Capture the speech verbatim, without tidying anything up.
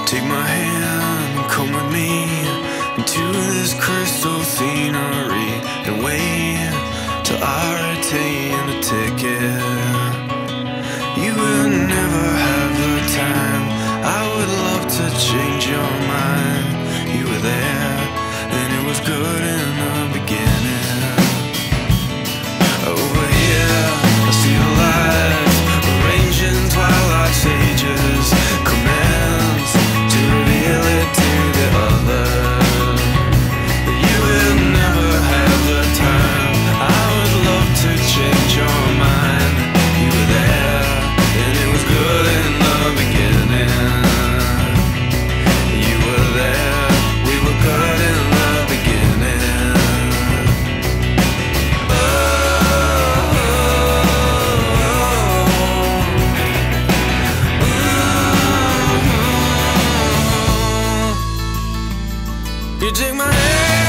Take my hand and come with me into this crystal scenery, and wait till I retain the ticket. You will never have the time. I would love to change your mind. You were there, and it was good in the beginning. Over here, I see the lights arranging twilight stages, commands to reveal it to the other. You will never have the time. I would love to change your mind. You were there, and it was good in the beginning. You were there, we were good in the beginning. You take my hand.